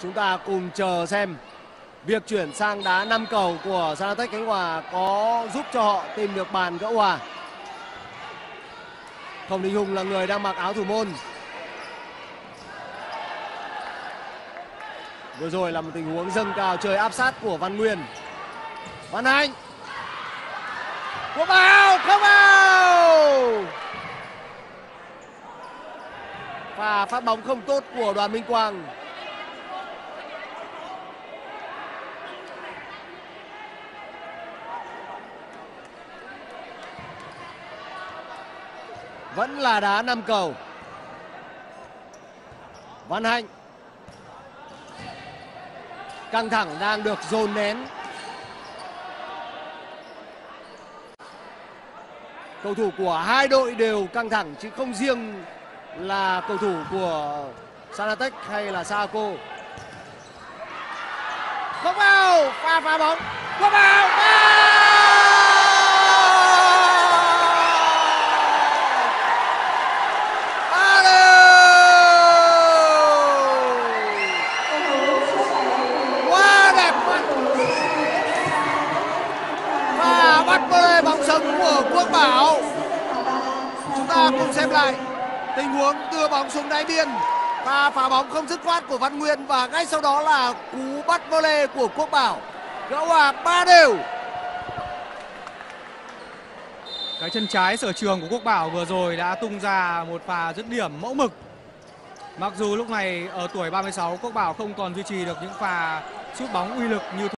Chúng ta cùng chờ xem việc chuyển sang đá 5 cầu của Saratech Khánh Hòa có giúp cho họ tìm được bàn gỡ hòa. Khổng Đình Hùng là người đang mặc áo thủ môn. Vừa rồi là một tình huống dâng cao chơi áp sát của Văn Nguyên. Văn Anh, Quốc Bảo không vào. Và phát bóng không tốt của Đoàn Minh Quang. Vẫn là đá 5 cầu. Văn Hạnh, căng thẳng đang được dồn nén. Cầu thủ của hai đội đều căng thẳng chứ không riêng là cầu thủ của Saratech hay là Saco. Không vào, phá bóng. Không vào. Quá đẹp mắt. Và bắt bê bóng sống của Quốc Bảo. Chúng ta cùng xem lại tình huống đưa bóng xuống đáy biên và phá bóng không dứt khoát của Văn Nguyên, và ngay sau đó là cú bắt volley của Quốc Bảo. Gỡ hòa 3-3. Cái chân trái sở trường của Quốc Bảo vừa rồi đã tung ra một pha dứt điểm mẫu mực. Mặc dù lúc này ở tuổi 36, Quốc Bảo không còn duy trì được những pha sút bóng uy lực như